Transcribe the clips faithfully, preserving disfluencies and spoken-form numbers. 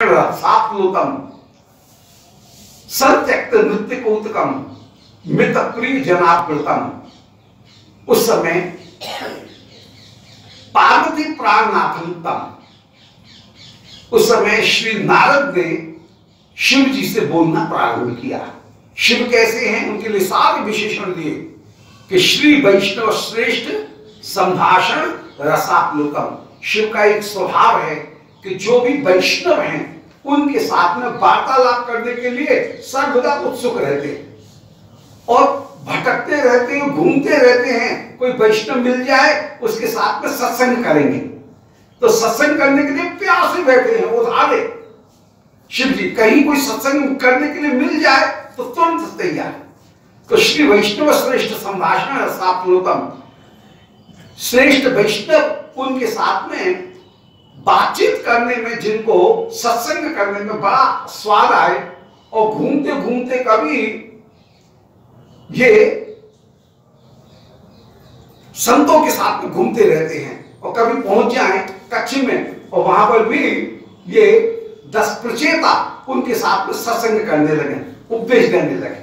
रसाप्लुतम संत्यक्त नृत्य कौतुकम मित प्रिय जनाप्लुतम। उस समय पार्वती प्राणनाथम, उस समय श्री नारद ने शिव जी से बोलना प्रारंभ किया। शिव कैसे हैं, उनके लिए सारे विशेषण दिए कि श्री वैष्णव श्रेष्ठ संभाषण रसाप्लुतम। शिव का एक स्वभाव है कि जो भी वैष्णव हैं उनके साथ में वार्तालाप करने के लिए सर्वदा उत्सुक रहते हैं और भटकते रहते हैं, घूमते रहते हैं। कोई वैष्णव मिल जाए उसके साथ में सत्संग करेंगे, तो सत्संग करने के लिए प्यार से बैठे हैं उधारे। शिव जी कहीं कोई सत्संग करने के लिए मिल जाए तो तुरंत तैयार। तो श्री वैष्णव श्रेष्ठ संभाषण रसाप्लुतम, श्रेष्ठ वैष्णव उनके साथ में बातचीत करने में, जिनको सत्संग करने में बड़ा स्वाद आए, और घूमते घूमते कभी ये संतों के साथ में घूमते रहते हैं और कभी पहुंच जाए कच्छ में और वहां पर भी ये दस प्रचेता उनके साथ में सत्संग करने लगे, उपदेश देने लगे।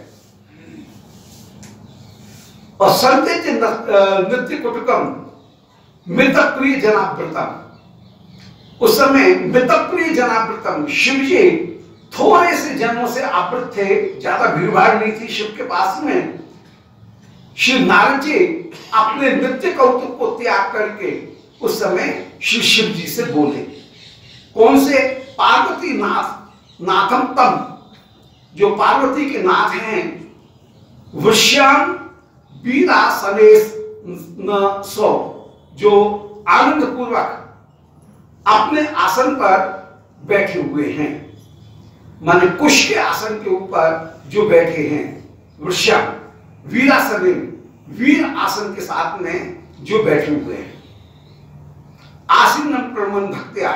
और संते नृत्य कुटुकम मित प्रिय जनावृतम, उस समय मित प्रिय जनावृतम, शिव जी थोड़े से जनों से आवृत थे, ज्यादा भीड़ भाड़ नहीं थी शिव के पास में। श्री नारद जी अपने नृत्य कौतुक को त्याग करके उस समय श्री शिव जी से बोले। कौन से? पार्वती नाथ नाथम तम, जो पार्वती के नाथ हैं, वृष्याम वीरासनेस न सो, जो आनंद पूर्वक अपने आसन पर बैठे हुए हैं, माने कुश के आसन के ऊपर जो बैठे हैं। वृष्याम वीरासने, वीर आसन के साथ में जो बैठे हुए हैं। आसीनम प्रमन भक्त्या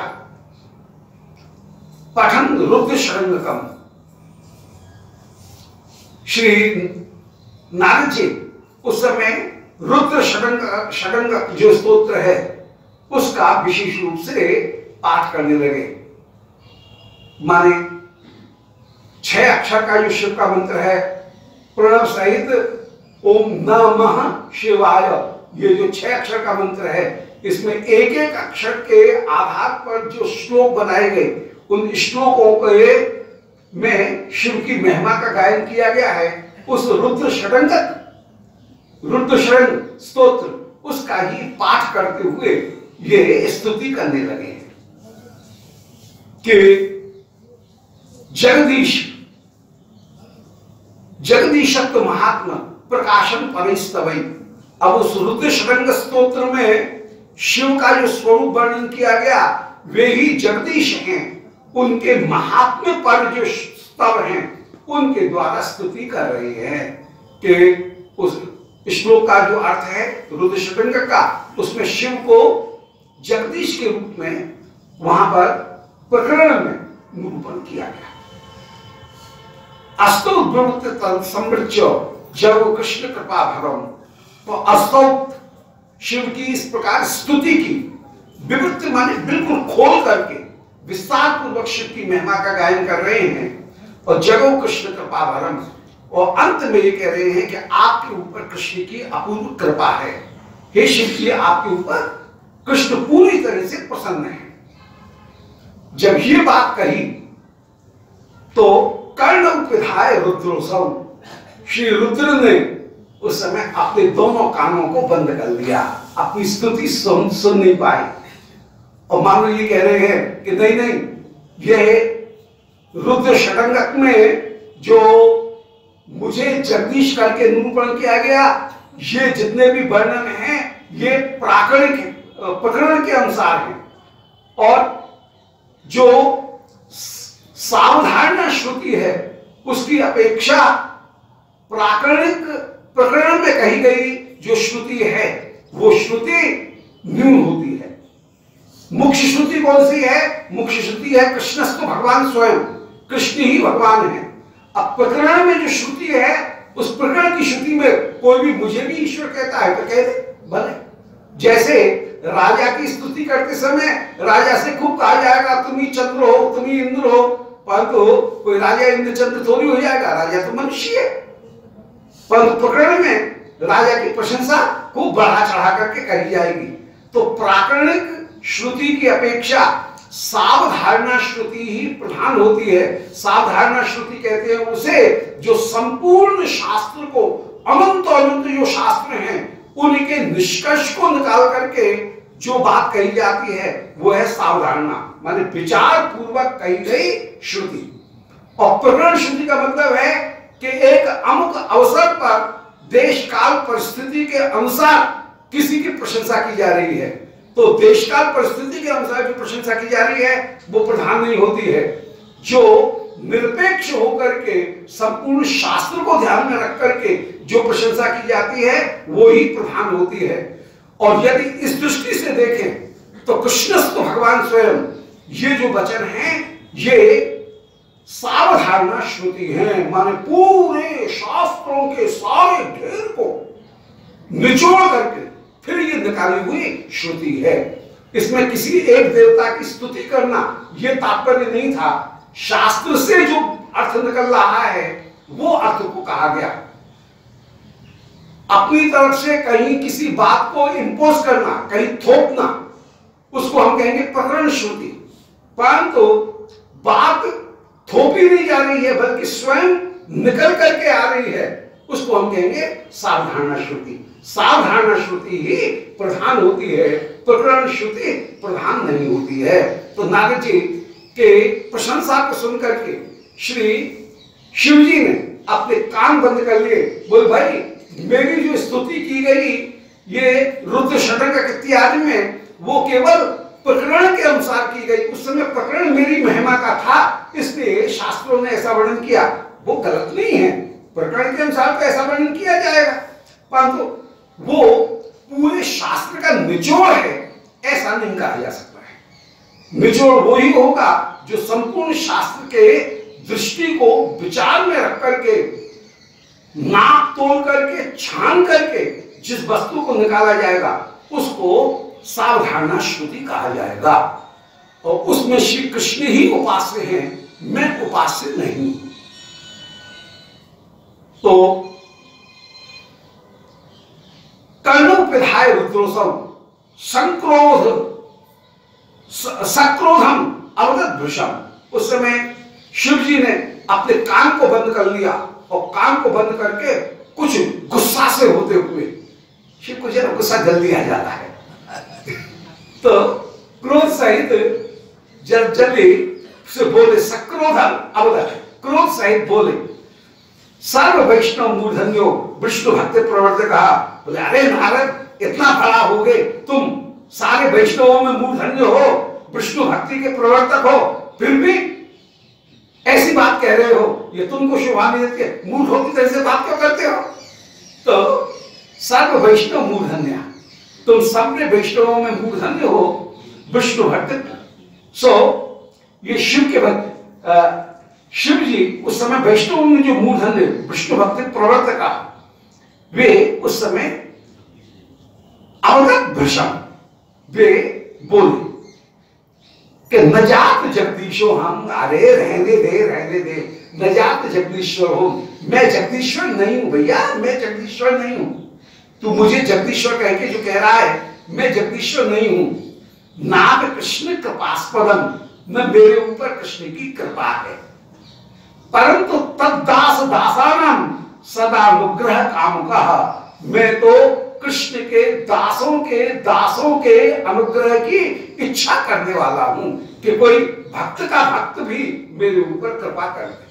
पठन रुद्र शरण्यकम, श्री नारद जी उस समय रुद्र षडंग षडंग जो स्तोत्र है उसका विशेष रूप से पाठ करने लगे। माने छह अक्षर का जो शिव का मंत्र है, प्रणव सहित ओम नमः शिवाय, ये जो छह अक्षर का मंत्र है, इसमें एक एक अक्षर के आधार पर जो श्लोक बनाए गए, उन श्लोकों के में शिव की महिमा का गायन किया गया है। उस रुद्र षडंगक रुद्र शरण स्तोत्र उसका ही पाठ करते हुए ये स्तुति करने लगे कि जगदीश जगदीशत्व महात्मा प्रकाशन परिस्तवै। अब उस रुद्र षडंग स्तोत्र में शिव का जो स्वरूप वर्णन किया गया वे ही जगदीश हैं, उनके महात्म्य पर जो स्तव हैं उनके द्वारा स्तुति कर रहे हैं। कि उस श्लोक का जो अर्थ है रुद्र षडंग का, उसमें शिव को जगदीश के रूप में वहां पर प्रकरण में निरूपण किया गया। अस्तौ प्रवृत्त समृच्य जब कृष्ण कृपा भरम, तो अस्तौ शिव की इस प्रकार स्तुति की, विवृत्ति माने बिल्कुल खोल करके विस्तार पूर्वक शिव की महिमा का गायन कर रहे हैं। और जगो कृष्ण कृपा भरम, और अंत में ये कह रहे हैं कि आपके ऊपर कृष्ण की अपूर्व कृपा है। हे शिव जी, आपके ऊपर कृष्ण पूरी तरह से प्रसन्न है। जब ये बात कही तो कर्ण विधाय रुद्रोत्सव, श्री रुद्र ने उस समय अपने दोनों कानों को बंद कर लिया, अपनी स्तुति सुन सुन नहीं पाए। और मानो ये कह रहे हैं कि नहीं नहीं, ये रुद्र षडंगक में जो मुझे जगदीश करके निरूपण किया गया, ये जितने भी वर्णन हैं ये प्राकरणिक प्रकरण के अनुसार हैं। और जो सावधान श्रुति है उसकी अपेक्षा प्राकरणिक प्रकरण में कही गई जो श्रुति है वो श्रुति न्यून होती है। मुख्य श्रुति कौन सी है? मुख्य श्रुति है कृष्णस्तु भगवान स्वयं, कृष्ण ही भगवान है। अब प्रकरण में जो श्रुति है उस प्रकरण की श्रुति में कोई भी मुझे भी ईश्वर कहता है तो कह दे भले। जैसे राजा की स्तुति करते समय राजा से खूब कहा जाएगा तुम ही चंद्र हो, तुम ही इंद्र हो, परंतु कोई राजा इंद्र चंद्र थोड़ी हो जाएगा, राजा तो मनुष्य है। परंतु प्रकरण में राजा की प्रशंसा खूब बढ़ा चढ़ा करके कही जाएगी। तो प्राकरणिक श्रुति की अपेक्षा सावधारणा श्रुति ही प्रधान होती है। सावधारणा श्रुति कहते हैं उसे जो संपूर्ण शास्त्र को, अनंत अनंत जो शास्त्र हैं उनके निष्कर्ष को निकाल करके जो बात कही जाती है वो है सावधारणा, माने विचार पूर्वक कही गई श्रुति। और प्रकरण श्रुति का मतलब है कि एक अमुक अवसर पर देश काल परिस्थिति के अनुसार किसी की प्रशंसा की जा रही है। तो देश काल परिस्थिति के अनुसार जो प्रशंसा की जा रही है वो प्रधान नहीं होती है। जो निरपेक्ष होकर के संपूर्ण शास्त्र को ध्यान में रख करके जो प्रशंसा की जाती है वो ही प्रधान होती है। और यदि इस दृष्टि से देखें तो कृष्णस्तु भगवान स्वयं, ये जो वचन हैं ये सावधारणा श्रुति है, माने पूरे शास्त्रों के सारे ढेर को निचोड़ करके फिर ये निकाली हुई श्रुति है। इसमें किसी एक देवता की स्तुति करना ये तात्पर्य नहीं था, शास्त्र से जो अर्थ निकल रहा है वो अर्थ को कहा गया। अपनी तरफ से कहीं किसी बात को इंपोज करना, कहीं थोपना, उसको हम कहेंगे प्रकरण श्रुति। परंतु बात थोपी नहीं जा रही है बल्कि स्वयं निकल करके आ रही है, उसको हम कहेंगे सावधारणा श्रुति। सावधारणा श्रुति ही प्रधान होती है, प्रकरण श्रुति प्रधान नहीं होती है। तो नारद जी के प्रशंसा को सुनकर के श्री शिव जी ने अपने कान बंद कर लिए। बोल भाई मेरी जो स्तुति की गई ये रुद्र षटक इत्यादि में वो केवल प्रकरण के अनुसार की गई, उस समय प्रकरण मेरी महिमा का था, इसलिए शास्त्रों ने ऐसा वर्णन किया, वो गलत नहीं है। प्रकरण के अनुसार तो ऐसा वर्णन किया जाएगा, परंतु वो पूरे शास्त्र का निचोड़ है ऐसा नहीं कहा जा सकता है। निचोड़ वो ही होगा जो संपूर्ण शास्त्र के दृष्टि को विचार में रख करके, नाप तोल करके, छान करके जिस वस्तु को निकाला जाएगा उसको सावधारणा श्रुति कहा जाएगा। और उसमें श्री कृष्ण ही उपास्य हैं, मैं उपास्य नहीं। तो कर्णोपिधाय रुद्रोसम संक्रोध सक्रोधम अवगत भृशम। उस समय शिव जी ने अपने कान को बंद कर लिया और कान को बंद करके कुछ गुस्सा से होते हुए, शिव को जरा गुस्सा जल्दी आ जाता है तो क्रोध सहित जब जल्दी से बोले, सक्रोधम अवगत, क्रोध सहित बोले, सर्व वैष्णव मूर्धन्यो विष्णु भक्त प्रवर्तक। कहा बोले अरे नारद इतना बड़ा हो गए तुम, सारे वैष्णवों में मूर्धन्य हो, विष्णु भक्ति के प्रवर्तक हो, फिर भी ऐसी बात कह रहे हो, ये तुमको शोभा नहीं देती, मूर्खों की तरह से बात क्यों करते हो। तो सर्व वैष्णव मूर्धन्य, तुम सबने वैष्णवों में मूर्धन्य हो, विष्णु भक्त। सो ये शिव के भक्त शिव जी उस समय वैष्णव में जो मूर्धन्य विष्णु भक्ति प्रवर्तका, वे उस समय अवगत भृशम, वे बोले कि न जात जगदीशो हम, अरे रहने दे रहने दे, न जात जगदीश्वर हो, मैं जगदीश्वर नहीं हूं भैया, मैं जगदीश्वर नहीं हूं। तू मुझे जगदीश्वर कह के जो कह रहा है, मैं जगदीश्वर नहीं हूं। नाग कृष्ण कृपास्पदम, न मेरे ऊपर कृष्ण की कृपा है, परंतु तद्दास दासानाम सदा अनुग्रह कामुकः, मैं तो कृष्ण के दासों के दासों के अनुग्रह की इच्छा करने वाला हूं कि कोई भक्त का भक्त भी मेरे ऊपर कृपा कर दे।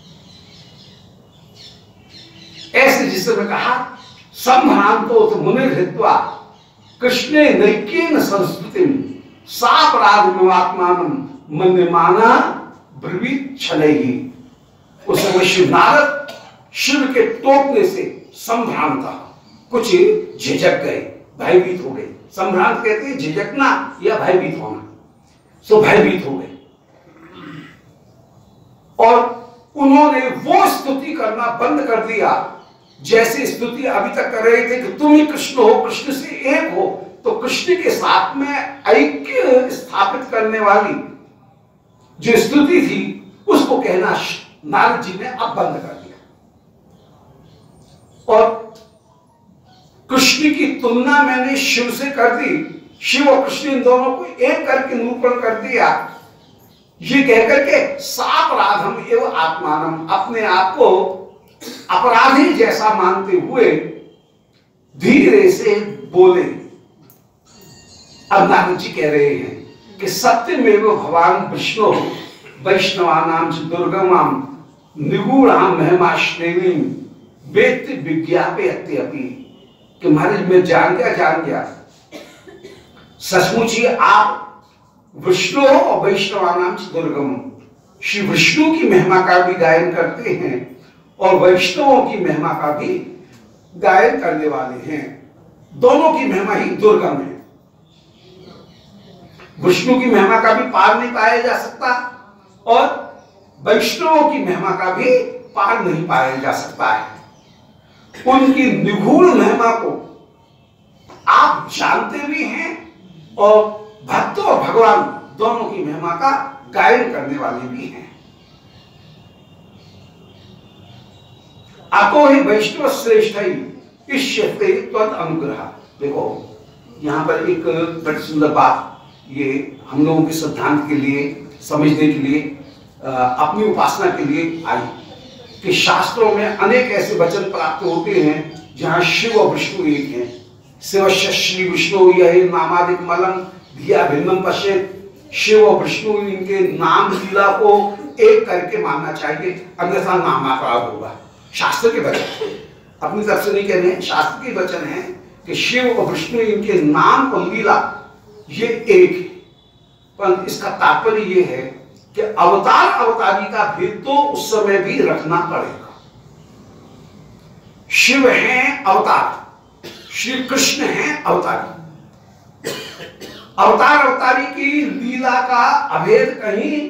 ऐसे जिसने कहा संभ्रांतो मुनि हृत्वा कृष्णे नैकेन संस्कृतिम सापराधमात्मानं मन्यमाना ब्रवीत छलैहि। उस समय शिव नारद शिव के टोकने से संभ्रांत, कुछ झिझक गए, भयभीत हो गए। संभ्रांत कहते हैं झिझकना या भयभीत होना, सो भयभीत हो गए और उन्होंने वो स्तुति करना बंद कर दिया जैसे स्तुति अभी तक कर रहे थे कि तुम ही कृष्ण हो, कृष्ण से एक हो, तो कृष्ण के साथ में ऐक्य स्थापित करने वाली जो स्तुति थी उसको कहना नारद जी ने अब बंद कर दिया और कृष्ण की तुलना मैंने शिव से कर दी। शिव और कृष्ण इन दोनों को एक करके निरूपण कर दिया, ये कहकर के सापराधम एवं आत्मानम, अपने आप को अपराधी जैसा मानते हुए धीरे से बोले। अब नारद जी कह रहे हैं कि सत्यमेव भगवान विष्णु वैष्णवानाम च दुर्गमाम निगूढ़ाम महिमाश्रेणी वेत्ति विज्ञापयति अपि, कि महाराज मैं जान गया जान गया सचमुच ही आप विष्णु और वैष्णवानाम च दुर्गम, श्री विष्णु की महिमा का भी गायन करते हैं और वैष्णवों की महिमा का भी गायन करने वाले हैं। दोनों की महिमा ही दुर्गम है। विष्णु की महिमा का भी पार नहीं पाया जा सकता और वैष्णवों की महिमा का भी पार नहीं पाया जा सकता है। उनकी निगूढ़ महिमा को आप जानते भी हैं और भक्त और भगवान दोनों की महिमा का गायन करने वाले भी हैं। अतो ही वैष्णव श्रेष्ठ इष्यते त्वद अनुग्रह। देखो यहां पर एक बड़ी सुंदर बात, ये हम लोगों के सिद्धांत के लिए समझने के लिए अपनी उपासना के लिए आई कि शास्त्रों में अनेक ऐसे वचन प्राप्त होते हैं जहां शिव और विष्णु एक हैं। शिव श्री विष्णु यही नामादिक मलम धिया भिन्नम पश्येत। शिव और विष्णु इनके नाम लीला को एक करके मानना चाहिए, अन्यथा नाम अपराध होगा। शास्त्र के वचन, अपनी तरफ से नहीं कह रहे हैं, शास्त्र के वचन है कि शिव और विष्णु इनके नाम और लीला ये एक है। पर इसका तात्पर्य ये है कि अवतार अवतारी का भेद तो उस समय भी रखना पड़ेगा। शिव हैं अवतार, श्री कृष्ण हैं अवतारी। अवतार अवतारी की लीला का अभेद कहीं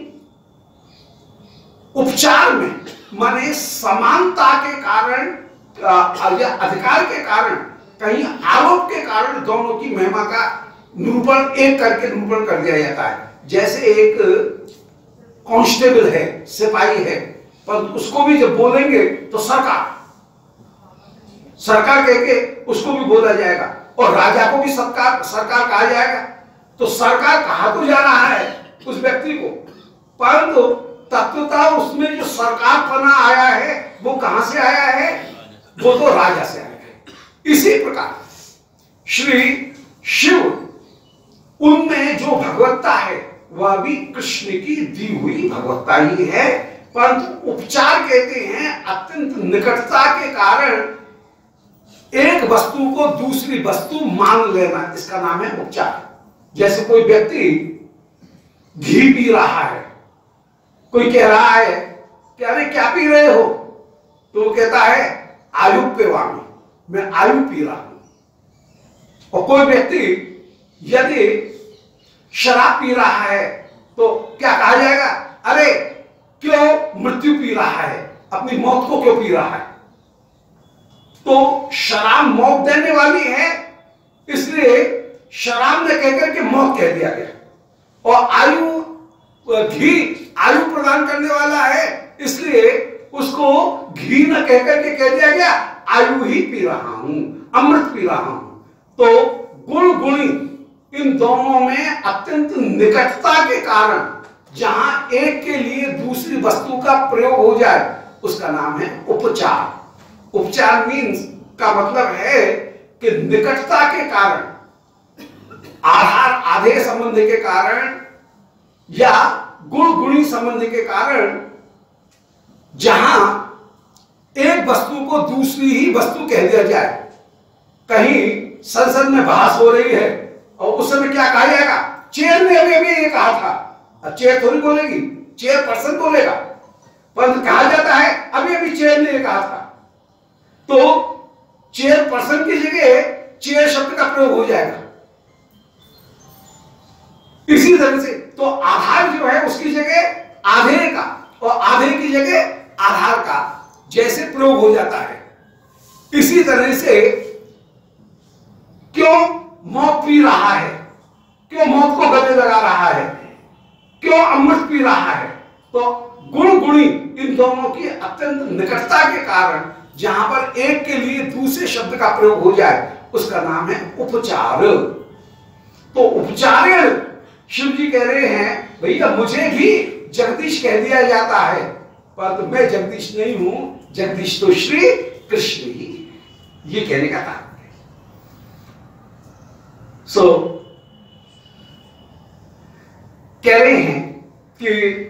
उपचार में, माने समानता के कारण या अधिकार के कारण, कहीं आरोप के कारण दोनों की महिमा का निरूपण एक करके निरूपण कर दिया जाता है। जैसे एक कांस्टेबल है, सिपाही है, पर उसको भी जब बोलेंगे तो सरकार सरकार कह के उसको भी बोला जाएगा और राजा को भी सरकार सरकार कहा जाएगा। तो सरकार कहा तो जा रहा है उस व्यक्ति को, परंतु तत्वतः उसमें जो सरकार पना आया है वो कहां से आया है? वो तो राजा से आया है। इसी प्रकार श्री शिव, उनमें जो भगवत्ता है वह भी कृष्ण की दी हुई भगवत्ता ही है, परंतु उपचार कहते हैं अत्यंत निकटता के कारण एक वस्तु को दूसरी वस्तु मान लेना, इसका नाम है उपचार। जैसे कोई व्यक्ति घी पी रहा है, कोई कह रहा है कि अरे क्या पी रहे हो, तो वो कहता है आयु पेवामी, मैं आयु पी रहा हूं। और कोई व्यक्ति यदि शराब पी रहा है तो क्या कहा जाएगा? अरे क्यों मृत्यु पी रहा है, अपनी मौत को क्यों पी रहा है? तो शराब मौत देने वाली है, इसलिए शराब ने कहकर के मौत कह दिया गया। और आयु, घी आयु प्रदान करने वाला है, इसलिए उसको घी न कहकर के कह दिया गया आयु ही पी रहा हूं, अमृत पी रहा हूं। तो गुण गुणी इन दोनों में अत्यंत निकटता के कारण जहां एक के लिए दूसरी वस्तु का प्रयोग हो जाए उसका नाम है उपचार। उपचार मीन्स का मतलब है कि निकटता के कारण, आधार आधे संबंध के कारण या गुण गुणी संबंध के कारण जहां एक वस्तु को दूसरी ही वस्तु कह दिया जाए। कहीं संसद में बहस हो रही है और उस समय क्या कहा जाएगा? चेयर ने अभी अभी ये कहा था। अब चेयर थोड़ी बोलेगी, चेयर पर्सन बोलेगा, परंतु कहा जाता है अभी अभी चेयर ने ये कहा था, तो चेयर पर्सन की जगह चेयर शब्द का प्रयोग हो जाएगा। इसी तरह से तो आधार जो है उसकी जगह आधे का और आधे की जगह आधार का जैसे प्रयोग हो जाता है, इसी तरह से क्यों मौत पी रहा है, क्यों मौत को गले लगा रहा है, क्यों अमृत पी रहा है? तो गुण गुणी इन दोनों की अत्यंत निकटता के कारण जहां पर एक के लिए दूसरे शब्द का प्रयोग हो जाए उसका नाम है उपचार। तो उपचार्य शिव जी कह रहे हैं भैया मुझे भी जगदीश कह दिया जाता है, पर तो मैं जगदीश नहीं हूं, जगदीश तो श्री कृष्ण ही। ये कहने का तात्पर्य है। सो कह रहे हैं कि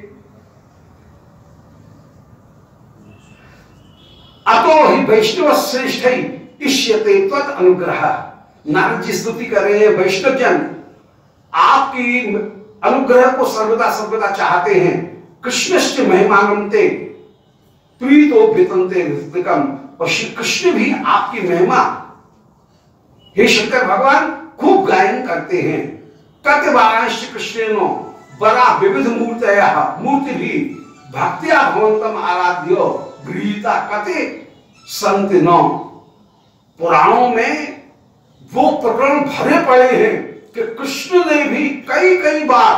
अतो ही वैष्णव श्रेष्ठ इष्यते त्वत् अनुग्रह। नारद जी स्तुति कर रहे हैं, वैष्णव जन आपकी अनुग्रह को सर्वदा सर्वदा चाहते हैं। कृष्णश्च महिमानंते प्रीतो वितंते ऋतिकम। और श्री कृष्ण भी आपकी महिमा हे शंकर भगवान खूब गायन करते हैं। कत वारांश कृष्णेनो बड़ा विविध मूर्तयः मूर्ति भी भक्त्या भवन्तम आराध्यो गृहीता कते संत नौ। पुराणों में वो प्रकरण भरे पड़े हैं कि कृष्ण ने भी कई कई बार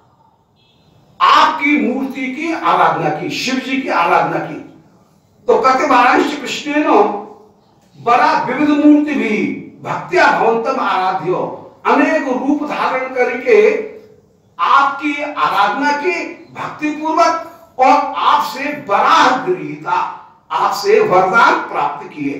आपकी मूर्ति की आराधना की, शिव जी की आराधना की। तो कहते वारांश कृष्णेनो बड़ा विविध मूर्ति भी भक्त्या भवन्तम आराध्यो, अनेक रूप धारण करके आपकी आराधना की भक्ति पूर्वक और आपसे बराह गृहीता, आपसे वरदान प्राप्त किए।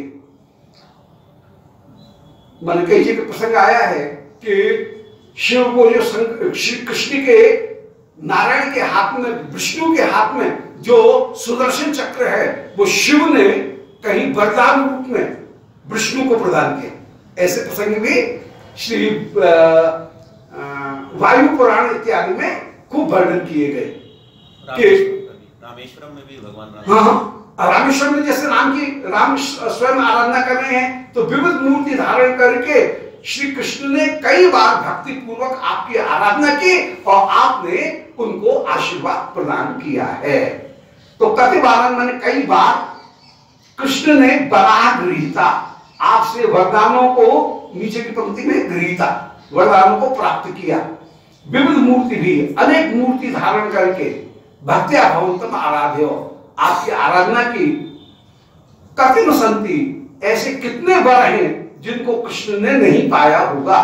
मन कई जगह प्रसंग आया है कि शिव को जो श्री कृष्ण के नारायण के हाथ में, विष्णु के हाथ में जो सुदर्शन चक्र है वो शिव ने कहीं वरदान रूप में विष्णु को प्रदान किया। ऐसे प्रसंग भी श्री वायु पुराण इत्यादि में खूब वर्णन किए गए कि रामेश्वरम में भी भगवान राम, हाँ हाँ रामेश्वरम में जैसे राम की राम स्वयं आराधना कर रहे हैं तो विविध मूर्ति धारण करके श्री कृष्ण ने कई बार भक्ति पूर्वक आपकी आराधना की और आपने उनको आशीर्वाद प्रदान किया है। तो कति बार मैंने कई बार कृष्ण ने बराह गृहीता, आपसे वरदानों को, नीचे की पंक्ति में गृहीता, वरदानों को प्राप्त किया। विविध मूर्ति भी, अनेक मूर्ति धारण करके भक्त्या भवन्तम आराध्यो, आपकी आराधना की। कतिन संति, ऐसे कितने वर हैं जिनको कृष्ण ने नहीं पाया होगा।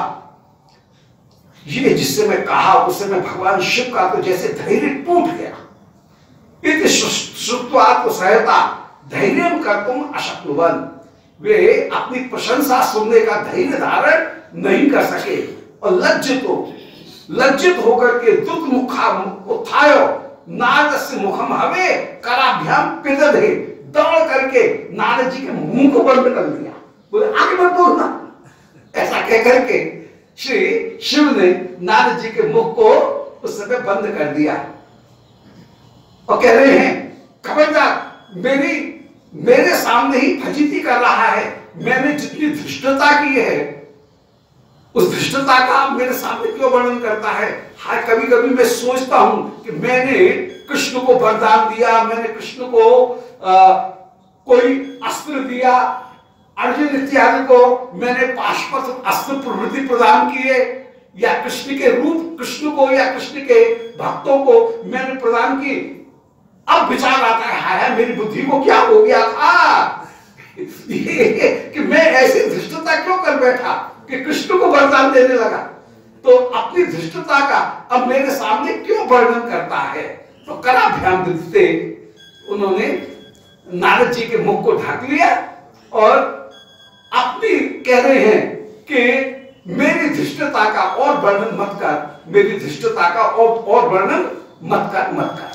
ये जिससे मैं कहा उससे मैं भगवान शिव का तो जैसे धैर्य टूट गया। इत श्रुत्वात् सहायता धैर्य कर्तुम अशक्नुवन्, वे अपनी प्रशंसा सुनने का धैर्य धारण नहीं कर सके और लज्जित हो लज्जित होकर के दुख मुखा उत्थायो नारद से मुखम हवे कराभ्याम पिदधे, दौड़ करके नारद जी के मुंह को बंद कर दिया, बोले आगे मत बोलना। ऐसा कह करके श्री शिव ने नारद जी के मुख को उस समय बंद कर दिया और कह रहे हैं खबरदार, मेरी मेरे सामने ही फजीती कर रहा है। मैंने जितनी धृष्टता की है उस धृष्टता का मेरे सामने क्यों वर्णन करता है। हाय, कभी कभी मैं सोचता हूं कि मैंने कृष्ण को वरदान दिया, मैंने कृष्ण को आ, कोई अस्त्र दिया, अर्जुन इत्यादि को मैंने पाशुपत अस्त्र प्रवृत्ति प्रदान किए, या कृष्ण के रूप कृष्ण को या कृष्ण के भक्तों को मैंने प्रदान की। अब विचार आता है हाय मेरी बुद्धि को क्या हो गया था कि मैं ऐसी धृष्टता क्यों कर बैठा कि कृष्ण को वरदान देने लगा। तो अपनी धृष्टता का अब मेरे सामने क्यों वर्णन करता है। तो कराभ्याम दृष्टे उन्होंने नारद जी के मुख को ढक लिया और अपनी कह रहे हैं कि मेरी धृष्टता का और वर्णन मत कर, मेरी धृष्टता का और, और वर्णन मत कर मत कर।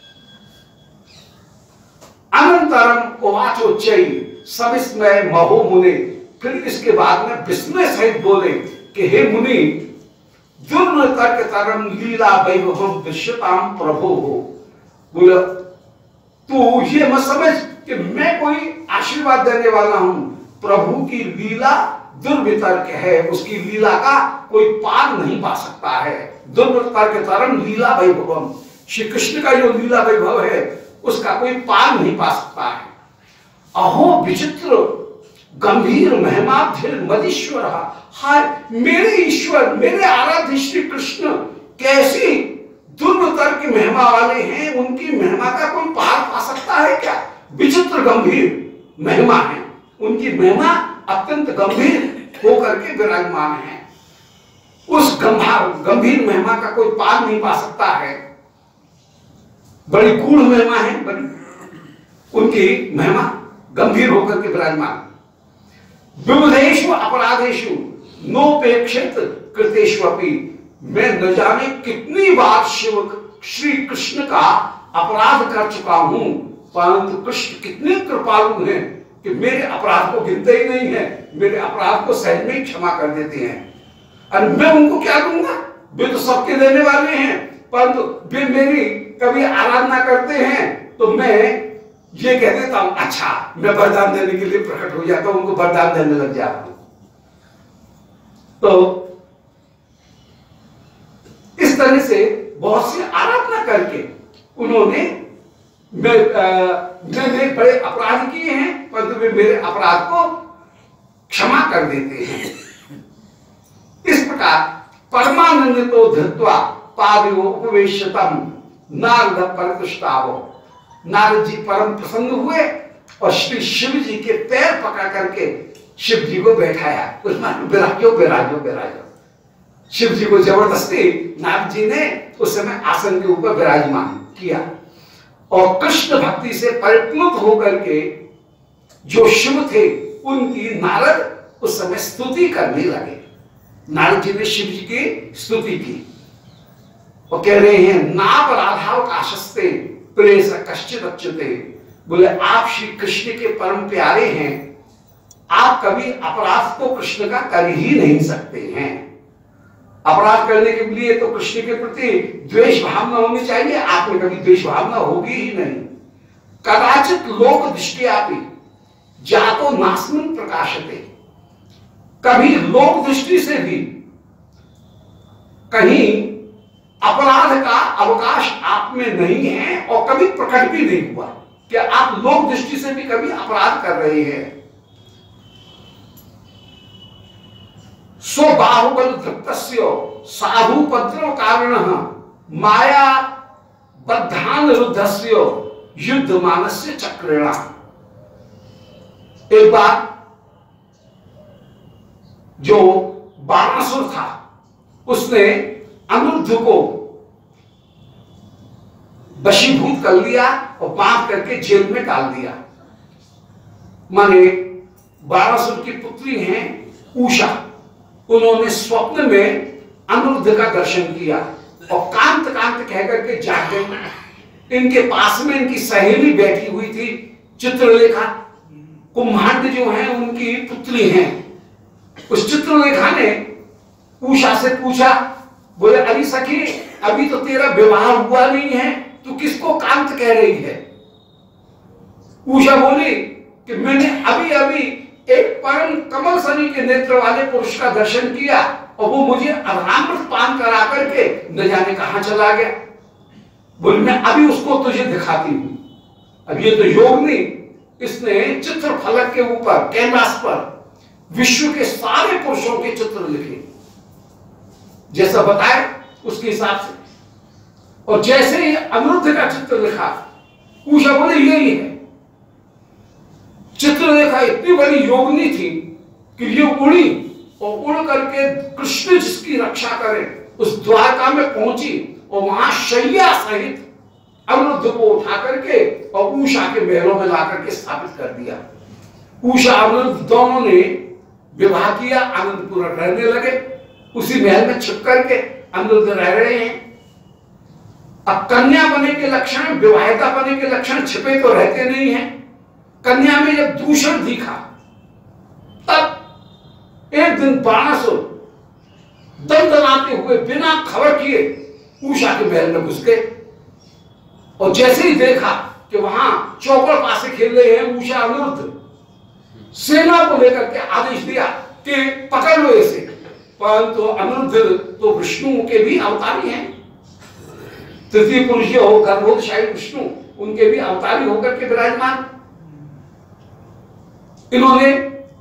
अनंतरम उवाचोच्चै सविस्मय महो मुने, फिर इसके बाद में विस्मय सहित बोले कि हे मुनि, दुर्नतर्क तरम लीला वैभवम दृश्यताम प्रभो हो। बोले तू ये मत समझ कि मैं कोई आशीर्वाद देने वाला हूं, प्रभु की लीला दुर्वितर्क है, उसकी लीला का कोई पार नहीं पा सकता है। दुर्वितर्क तरम लीला वैभवम, श्री कृष्ण का जो लीला वैभव है उसका कोई पार नहीं पा सकता है। अहो विचित्र गंभीर महिमाधीर मदीश्वर, हाय मेरे ईश्वर, मेरे आराध्य श्री कृष्ण कैसी दुर्मतर की महिमा वाले हैं, उनकी महिमा का कोई पार पा सकता है क्या? विचित्र गंभीर महिमा है उनकी, महिमा अत्यंत गंभीर होकर के विराजमान है। उस गंभीर गंभीर महिमा का कोई पार नहीं पा सकता है। बड़ी गूढ़ महिमा है, बड़ी उनकी महिमा गंभीर होकर के विराजमान। विबुधेषु अपराधेषु नोपेक्षित कृतेष्वपि, मैं न जाने कितनी बार शिव श्री कृष्ण का अपराध कर चुका हूं, परंतु कृष्ण कितने कृपालु हैं कि मेरे अपराध को गिनते ही नहीं है, मेरे अपराध को सहज में क्षमा कर देते हैं। और मैं उनको क्या दूंगा? वे तो सबके देने वाले हैं, परंतु वे मेरी कभी आराधना करते हैं तो मैं ये कह देता हूं अच्छा मैं वरदान देने के लिए प्रकट हो जाता हूं, उनको वरदान देने लग जाता हूं। तो इस तरह से बहुत सी आराधना करके उन्होंने मैं मैंने बड़े अपराध किए हैं, परंतु वे मेरे अपराध को क्षमा कर देते हैं। इस प्रकार परमानंद तो धृत्वा पादयो उपवेशतम नारद परतुष्टावो, नारद जी परम प्रसन्न हुए और श्री शिव जी के पैर पकड़ करके शिव जी को बैठाया। उसमें विराजो विराजो विराजो, शिव जी को जबरदस्ती नारद जी ने उस समय आसन के ऊपर विराजमान किया और कृष्ण भक्ति से परिप्लुत होकर के जो शिव थे उनकी नारद उस समय स्तुति करने लगे। नारद जी ने शिव जी की स्तुति की और कह रहे हैं नाप राधाव काशस्ते प्रेस कश्चित अच्युते, बोले आप श्री कृष्ण के परम प्यारे हैं, आप कभी अपराध को कृष्ण का कर ही नहीं सकते हैं। अपराध करने के लिए तो कृष्ण के प्रति द्वेष भावना होनी चाहिए, आप में कभी द्वेष भावना होगी ही नहीं। कदाचित लोक दृष्टियापि जातो नास्मिन् प्रकाशते, कभी लोक दृष्टि से भी कहीं अपराध का अवकाश आप में नहीं है और कभी प्रकट भी नहीं हुआ कि आप लोक दृष्टि से भी कभी अपराध कर रहे हैं। सो बाहुबल दृप्तस्य साधुपत्रो कारणः माया बद्धान रुद्धस्य युद्ध मानस्य चक्रेणा। एक बार जो बाणासुर था उसने अनिरुद्ध को वशीभूत कर लिया और बांध करके जेल में डाल दिया। माने बाणासुर की पुत्री हैं उषा, उन्होंने स्वप्न में अनिरुद्ध का दर्शन किया और कांत कांत कहकर के जाग गई। इनके पास में इनकी सहेली बैठी हुई थी चित्रलेखा, कुम्हांड जो है उनकी पुत्री हैं। उस चित्रलेखा ने उषा से पूछा, बोले अरे सखी अभी तो तेरा विवाह हुआ नहीं है, तू किसको कांत कह रही है? उषा बोली कि मैंने अभी अभी एक परम कमल सनी के नेत्र वाले पुरुष का दर्शन किया और वो मुझे अमृत पान करा करके न जाने कहां चला गया। बोले मैं अभी उसको तुझे दिखाती हूं। अब ये तो योगिनी, इसने चित्र फलक के ऊपर कैनवास पर विश्व के सारे पुरुषों के चित्र लिखे जैसा बताए उसके हिसाब से, और जैसे ही अनिरुद्ध का चित्र लिखा उषा बोले यही है। चित्रलेखा इतनी बड़ी योगिनी थी कि ये उड़ी और उड़ करके कृष्ण जिसकी रक्षा करे उस द्वारका में पहुंची और वहां शैया सहित अनिरुद्ध को उठा करके और उषा के महलों में ला करके स्थापित कर दिया। उषा अनिरुद्ध दोनों ने विवाह किया, आनंदपूर्वक रहने लगे। उसी महल में छिप करके अनिरुद्ध रह रहे हैं। अब कन्या बने के लक्षण, विवाहिता बने के लक्षण छिपे तो रहते नहीं हैं। कन्या में जब दूषण दिखा तब एक दिन बाणासुर दंदनाते हुए बिना खबर किए उषा के महल में घुस गए और जैसे ही देखा कि वहां चौपड़ पासे खेल रहे हैं उषा अनिरुद्ध, सेना को लेकर के आदेश दिया कि पकड़ लो इसे। परंतु अनिरुद्ध तो विष्णु के भी अवतारी हैं, तृतीय पुरुष जो हो गर्भोदशाही विष्णु, उनके भी अवतारी होकर के विराजमान। इन्होंने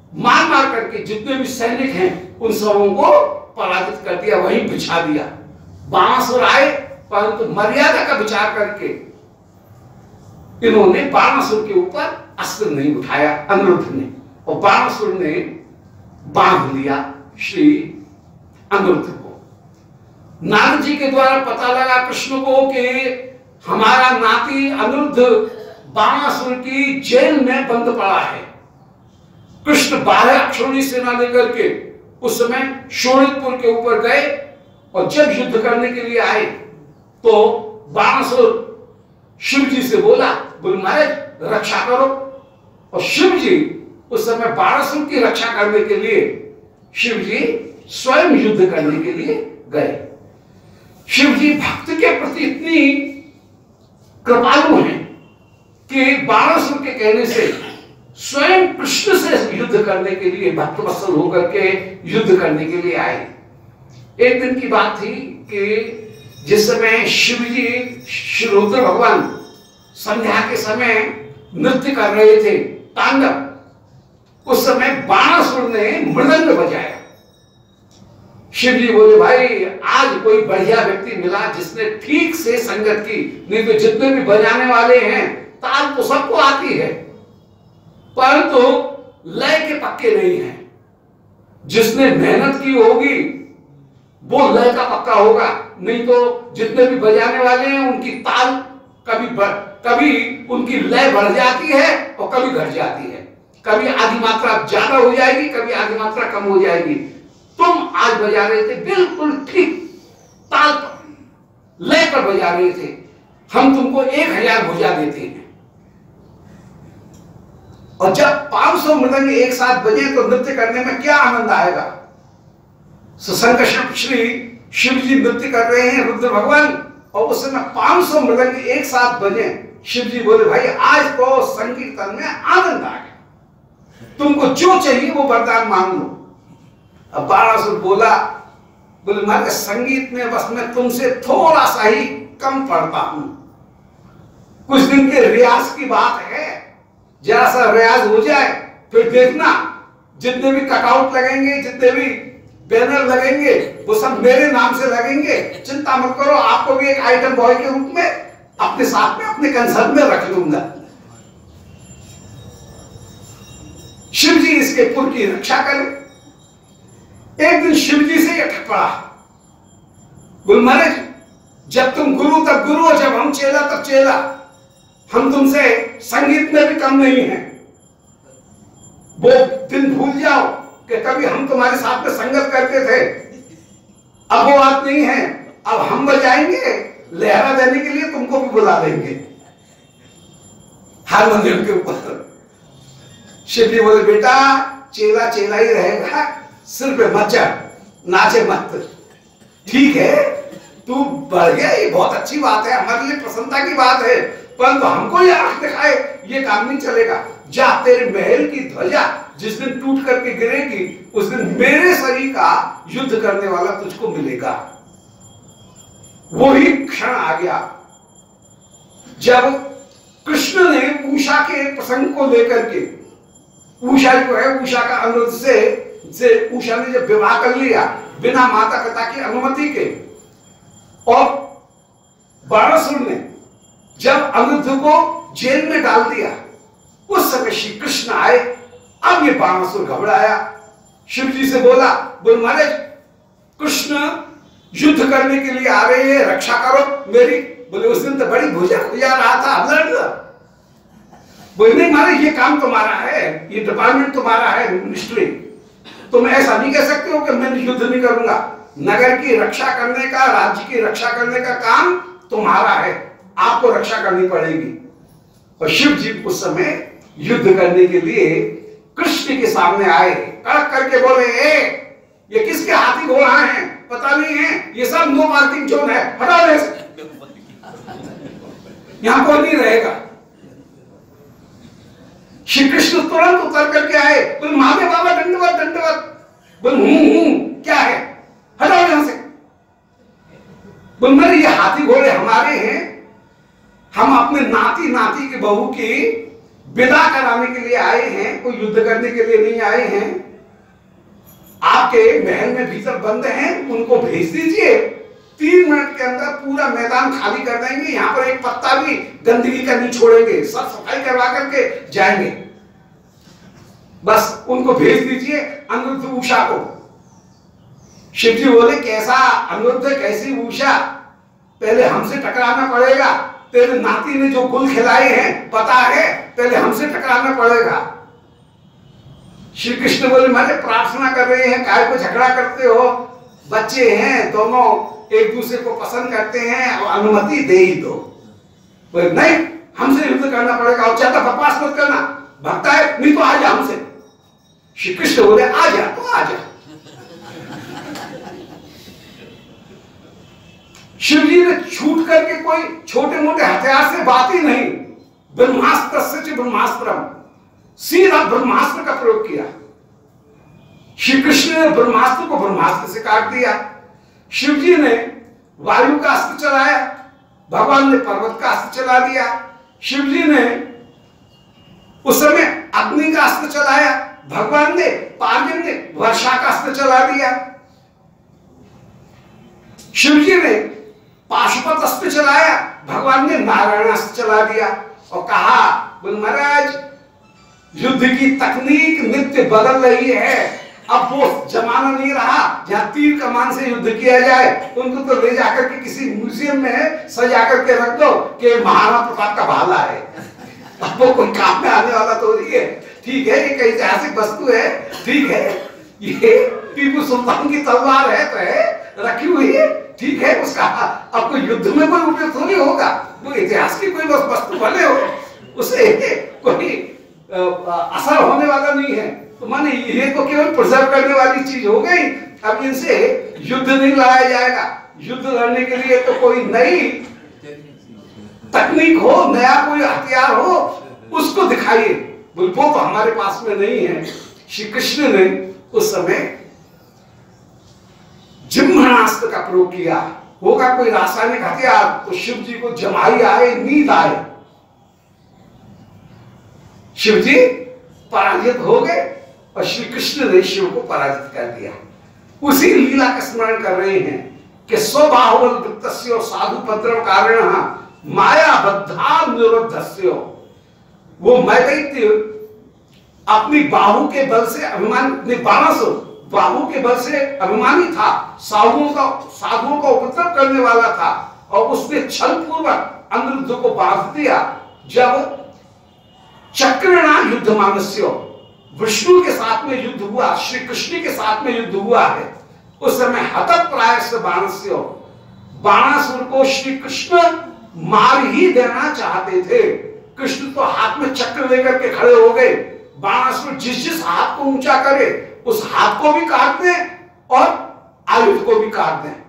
मार मार करके जितने भी सैनिक हैं उन सबों को पराजित कर दिया, वहीं बिछा दिया। बाणासुर आए, परंतु मर्यादा का विचार करके इन्होंने बाणासुर के ऊपर अस्त्र नहीं उठाया, अनिरुद्ध ने, और बाणासुर ने बांध लिया श्री अनिरुद्ध को। नारद जी के द्वारा पता लगा कृष्ण को कि हमारा नाती अनिरुद्ध बाणासुर की जेल में बंद पड़ा है। कृष्ण बारह अक्षौणी सेना लेकर के उस समय शोणितपुर के ऊपर गए, और जब युद्ध करने के लिए आए तो बाणासुर शिव जी से बोला, बोले महाराज रक्षा करो। और शिव जी उस समय बाणासुर की रक्षा करने के लिए शिव जी स्वयं युद्ध करने के लिए गए। शिव जी भक्त के प्रति इतनी कृपालु हैं कि बाणासुर के कहने से स्वयं कृष्ण से युद्ध करने के लिए भक्तवत्सल होकर के युद्ध करने के लिए आए। एक दिन की बात थी कि जिस समय शिव जी श्री रुद्र भगवान संध्या के समय नृत्य कर रहे थे, तांडव, उस समय बाणासुर ने मृदंग बजाया। शिव जी बोले, भाई आज कोई बढ़िया व्यक्ति मिला जिसने ठीक से संगत की, नहीं तो जितने भी बजाने वाले हैं ताल तो सबको आती है, परंतु लय के पक्के नहीं है। जिसने मेहनत की होगी वो लय का पक्का होगा, नहीं तो जितने भी बजाने वाले हैं उनकी ताल कभी बढ़, कभी उनकी लय बढ़ जाती है और कभी घट जाती है, कभी आधी मात्रा ज्यादा हो जाएगी, कभी आधी मात्रा कम हो जाएगी। तुम आज बजा रहे थे बिल्कुल ठीक ताल पर, लय पर बजा रहे थे, हम तुमको एक हजार भुजा देते हैं। और जब पांच सौ मृदंग एक साथ बजे तो नृत्य करने में क्या आनंद आएगा। संकष्ट श्री शिव जी नृत्य कर रहे हैं, रुद्र भगवान, और उस समय पांच सौ मृदंग एक साथ बजे। शिव जी बोले, भाई आज तो संकीर्तन में आनंद आ गया, तुमको जो चाहिए वो वरदान मांग लो। अब बाणासुर बोला, बोले मैं संगीत में बस मैं तुमसे थोड़ा सा ही कम पढ़ता हूं, कुछ दिन के रियाज की बात है, जरा सा रियाज हो जाए फिर देखना जितने भी कटआउट लगेंगे, जितने भी बैनर लगेंगे वो सब मेरे नाम से लगेंगे, चिंता मत करो, आपको भी एक आइटम बॉय के रूप में अपने साथ में अपने कंसर्न में रख लूंगा। शिव जी इसके पुर की रक्षा करें। एक दिन शिव जी से यह ठग पड़ा, बोल महाराज जब तुम गुरु तब गुरु, और जब हम चेला तब चेला, हम तुमसे संगीत में भी कम नहीं है। वो दिन भूल जाओ कि कभी हम तुम्हारे साथ में संगत करते थे, अब वो बात नहीं है। अब हम बजाएंगे, लहरा देने के लिए तुमको भी बुला देंगे हारमोनियम के ऊपर। शिव जी बोले, बेटा चेला चेला ही रहेगा, सिर पे मत चढ़, नाचे मत। ठीक है तू बढ़ गया, ये बहुत अच्छी बात है, हमारे लिए प्रसन्नता की बात है, परंतु हमको ये आंख दिखाए ये काम नहीं चलेगा। जा तेरे महल की ध्वजा जिस दिन टूट करके गिरेगी उस दिन मेरे शरीर का युद्ध करने वाला तुझको मिलेगा। वही क्षण आ गया जब कृष्ण ने उषा के प्रसंग को लेकर के, उषा जो है उषा का अनुरोध से, से उषा ने जब विवाह कर लिया बिना माता पिता की अनुमति के, और बाणासुर ने जब अनिरुद्ध को जेल में डाल दिया, उस समय श्री कृष्ण आए। अब ये बाणासुर घबराया, शिव जी से बोला, बोल महाराज कृष्ण युद्ध करने के लिए आ रहे हैं, रक्षा करो मेरी। बोले उस दिन तो बड़ी भुजा खुजा रहा था, बोले नहीं महाराज ये काम तुम्हारा है, ये डिपार्टमेंट तुम्हारा है, मिनिस्ट्री, तुम ऐसा नहीं कह सकते हो कि मैं युद्ध नहीं करूंगा। नगर की रक्षा करने का, राज्य की रक्षा करने का काम तुम्हारा है, आपको रक्षा करनी पड़ेगी। और शिव जी उस समय युद्ध करने के लिए कृष्ण के सामने आए, कड़क करके बोले, ए, ये किसके हाथी घोड़ा हैं पता नहीं है, ये सब नो पार्किंग जोन है, हटाओ ऐसे, यहां कोई नहीं रहेगा। श्री कृष्ण तुरंत उतर करके आए, बोले महादेव बाबा दंडवत दंडवत। बोले हूं हूं क्या है, हटाओ यहां से। बोले मेरे ये हाथी घोड़े हमारे हैं, हम अपने नाती नाती की बहू की विदा कराने के लिए आए हैं, कोई युद्ध करने के लिए नहीं आए हैं। आपके महल में भीतर बंद हैं, उनको भेज दीजिए, तीन मिनट के अंदर पूरा मैदान खाली कर देंगे, यहाँ पर एक पत्ता भी गंदगी का नहीं छोड़ेंगे, सब सफाई करवा करके जाएंगे। बस उनको भेज दीजिए अनिरुद्ध उषा को। शिव जी बोले कैसा अनिरुद्ध, कैसी उषा, पहले हमसे टकराना पड़ेगा, तेरे नाती ने जो गुल खिलाए हैं पता है, पहले हमसे टकराना पड़ेगा। श्री कृष्ण बोले मारे प्रार्थना कर रहे हैं, काय को झगड़ा करते हो, बच्चे हैं दोनों, एक दूसरे को पसंद करते हैं, और अनुमति दे ही दो। बोले नहीं, हमसे युद्ध करना पड़ेगा, और ज्यादा बकवास मत करना, भक्ता है नहीं तो आ जा हमसे। श्री कृष्ण बोले आ जा तो आ जा। शिव जी ने छूट करके कोई छोटे मोटे हथियार से बात ही नहीं, ब्रह्मास्त्र से ब्रह्मास्त्रम, सीधा ब्रह्मास्त्र का प्रयोग किया। श्री कृष्ण ने ब्रह्मास्त्र को ब्रह्मास्त्र से काट दिया, शिव जी ने वायु का अस्त्र चलाया, भगवान ने पर्वत का अस्त्र चला दिया, शिव जी ने उस समय अग्नि का अस्त्र चलाया, भगवान ने पार्वती ने वर्षा का अस्त्र चला दिया। शिव जी ने पाशुपत अस्त्र चलाया, भगवान ने नारायण अस्त्र चला दिया, और कहा बोल महाराज युद्ध की तकनीक नित्य बदल रही है, अब वो जमाना नहीं रहा जहां तीर कमान से युद्ध किया जाए, उनको तो ले जाकर के किसी म्यूजियम में सजा करके रख दो कि महाराणा प्रताप का भाला है, अब वो कोई काम में आने वाला तो नहीं है। ठीक है, ये ऐतिहासिक वस्तु है, ठीक है, ये टीपू सुल्तान की तलवार है तो है, रखी हुई है, ठीक है, उसका अब कोई युद्ध में कोई उपयोग थोड़ी होगा, वो इतिहास की कोई वस्तु बने हो, उसे कोई असर होने वाला नहीं है। तो माने ये तो केवल प्रिजर्व करने वाली चीज हो गई, अब इनसे युद्ध नहीं लड़ाया जाएगा। युद्ध लड़ने के लिए तो कोई नई तकनीक हो, नया कोई हथियार हो, उसको दिखाइए। वो तो हमारे पास में नहीं है। श्री कृष्ण ने उस समय जिह्वास्त्र का प्रयोग किया। होगा कोई रासायनिक हथियार तो शिव जी को जमाई आए, नींद आए, शिव जी पराजित हो गए और श्री कृष्ण ने शिव को पराजित कर दिया। उसी लीला का स्मरण कर रहे हैं कि स्वबाहुबल वृत्तस्य साधु पद्रव कारणः माया बद्धा निरुद्धस्य। वो मैदैत्य अपनी बाहु के बल से अभिमानी, बारह सौ बाहु के बल से अभिमानी था, साधुओं का साधुओं का उपद्रव करने वाला था, और उसने छल पूर्वक अनिरुद्ध को बांध दिया। जब चक्रणा युद्ध मानस्य, विष्णु के साथ में युद्ध हुआ, श्री कृष्ण के साथ में युद्ध हुआ है, उस समय हतप्रायश्च बाणस्य, बाणासुर को श्री कृष्ण मार ही देना चाहते थे। कृष्ण तो हाथ में चक्र लेकर के खड़े हो गए, बाणासुर जिस जिस हाथ को ऊंचा करे उस हाथ को भी काट दें और आयुध को भी काट दें।